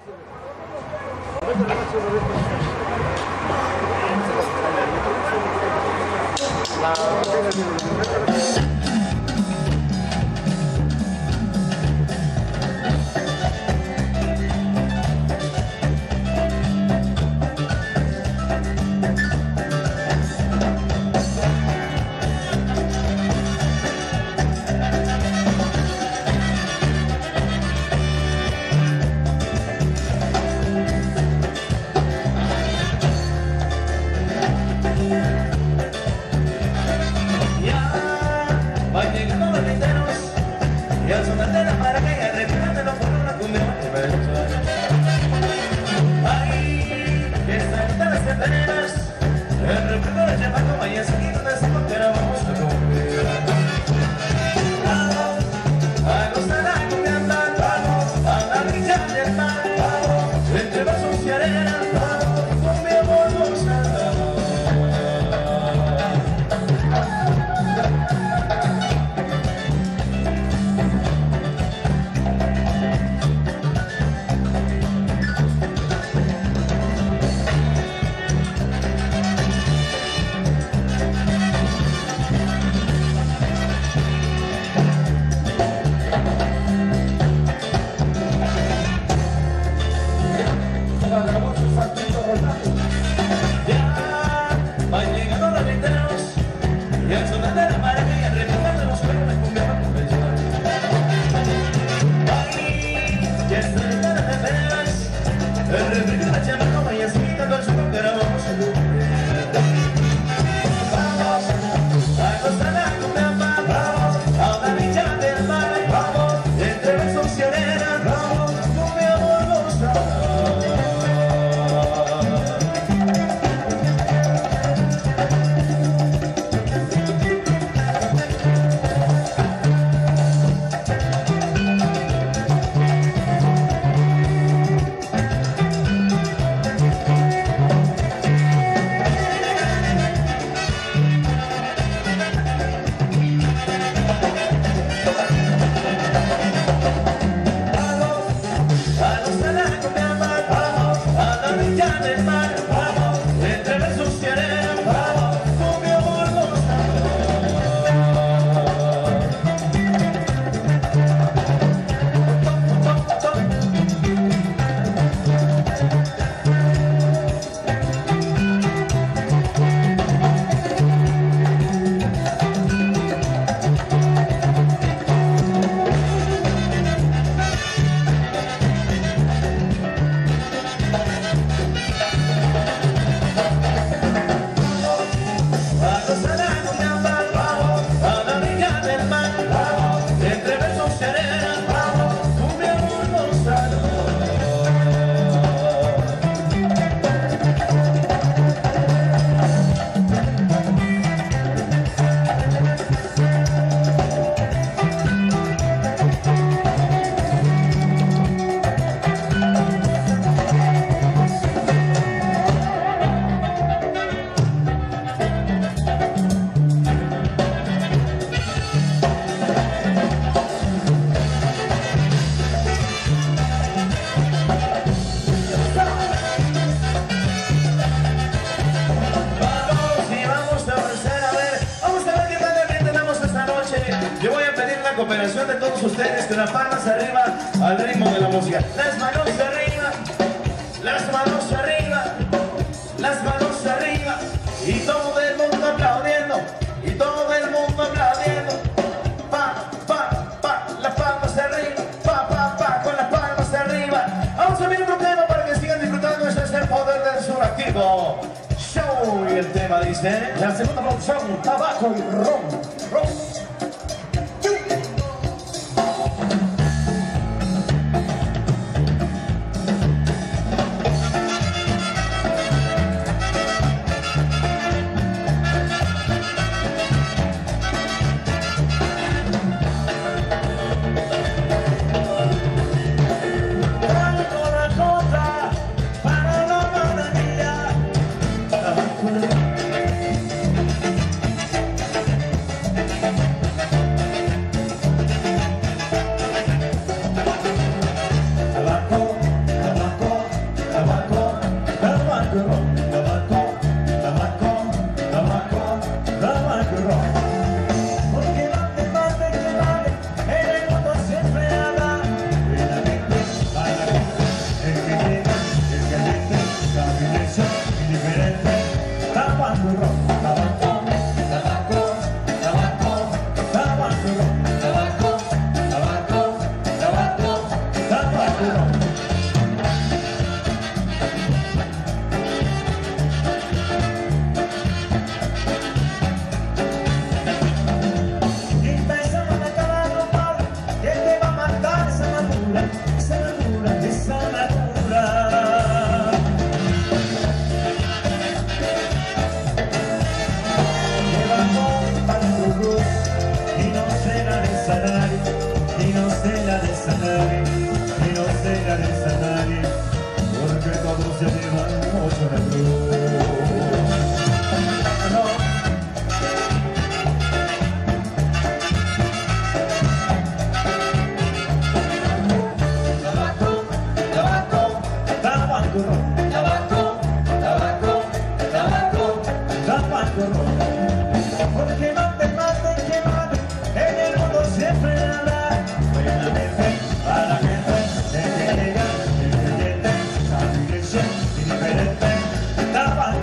Cooperación de todos ustedes, con las palmas arriba al ritmo de la música. Las manos arriba, las manos arriba, las manos arriba, y todo el mundo aplaudiendo, y todo el mundo aplaudiendo. Pa, pa, pa, las palmas arriba, pa, pa, pa, con las palmas arriba. Vamos a ver otro tema para que sigan disfrutando. Ese es el poder del sur activo. Show, y el tema dice, la segunda producción, tabaco y ron, ron.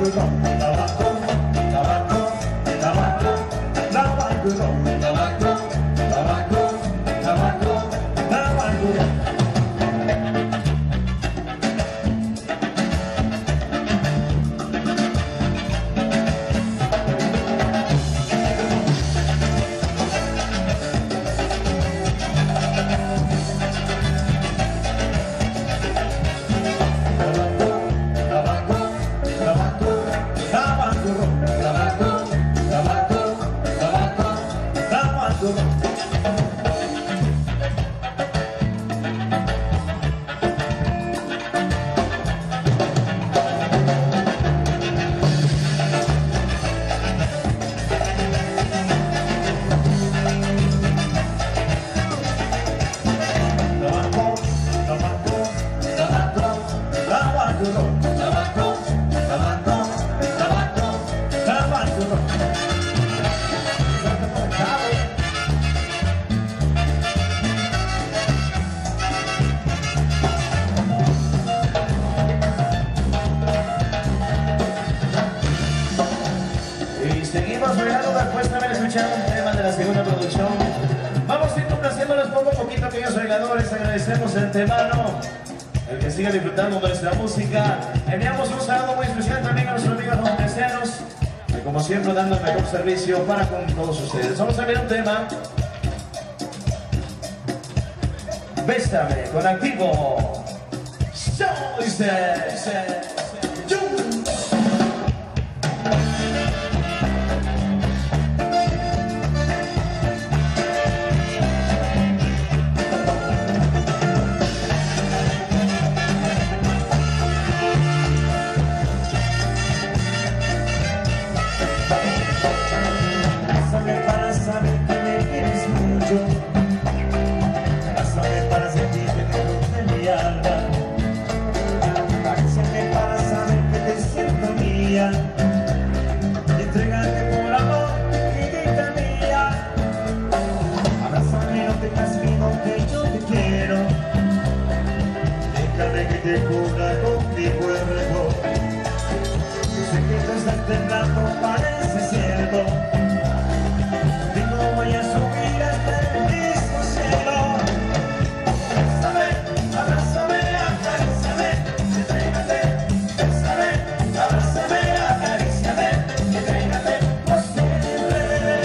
tabaco, tabaco, tabaco, tabaco, tabaco, tabaco, tabaco, tabaco. Y seguimos bailando después de haber escuchado un tema de la segunda producción. Vamos a ir complaciéndoles poco a poquito, aquellos bailadores. Agradecemos de antemano el que siga disfrutando de nuestra música. Enviamos un saludo muy especial también a nuestros amigos dominicanos, que como siempre dando el mejor servicio para con todos ustedes. Vamos a ver un tema. Bésame con Activo. Entrégate por amor, querida mía. Abrázame, no tengas miedo, que yo te quiero. Déjame que te cubra con mi cuerpo. Yo sé que tú estás temblando, parece cierto. Contigo voy a subir hasta el mismo cielo. Bésame, abrázame, acaríciame, entrégate. Bésame, abrázame, acaríciame, entrégate por siempre.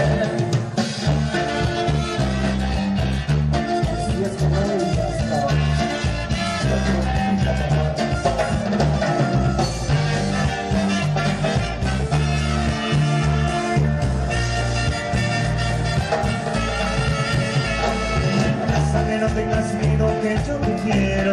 Así es como ella está. Abrázame, no tengas miedo, que yo te quiero.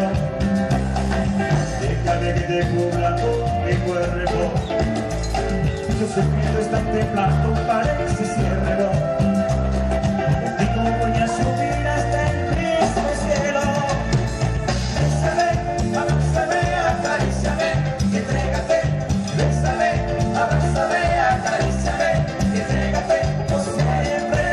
Déjame que te cubra con mi cuerpo. Yo sé que tú estás temblando, parece cierto. Contigo voy a subir hasta el mismo cielo. Bésame, abrázame, acaríciame, entrégate. Bésame, abrázame, acaríciame, entrégate por siempre.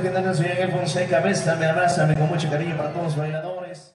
legendario señor Fonseca, bésame, abrázame con mucho cariño para todos los bailadores.